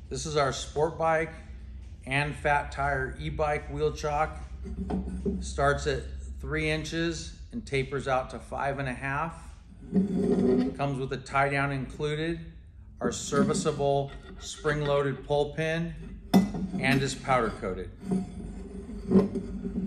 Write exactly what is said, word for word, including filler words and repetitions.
This is our sport bike and fat tire e-bike wheel chock. Starts at three inches and tapers out to five and a half. Comes with a tie down included, our serviceable spring-loaded pull pin, and is powder coated.